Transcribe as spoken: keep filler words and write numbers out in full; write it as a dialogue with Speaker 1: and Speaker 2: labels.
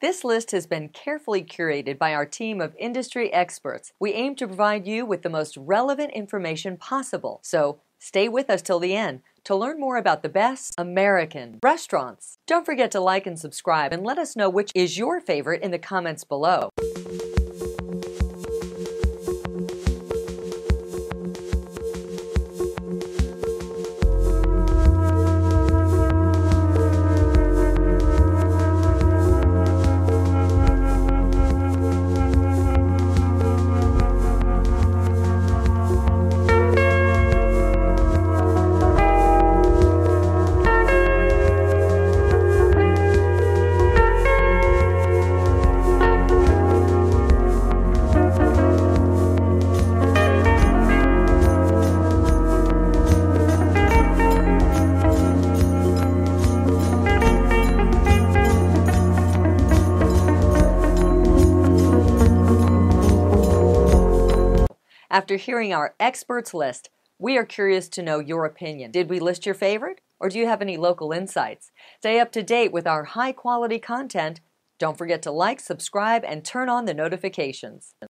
Speaker 1: This list has been carefully curated by our team of industry experts. We aim to provide you with the most relevant information possible. So stay with us till the end to learn more about the best American restaurants. Don't forget to like and subscribe and let us know which is your favorite in the comments below. After hearing our experts list, we are curious to know your opinion. Did we list your favorite, or do you have any local insights? Stay up to date with our high-quality content. Don't forget to like, subscribe, and turn on the notifications.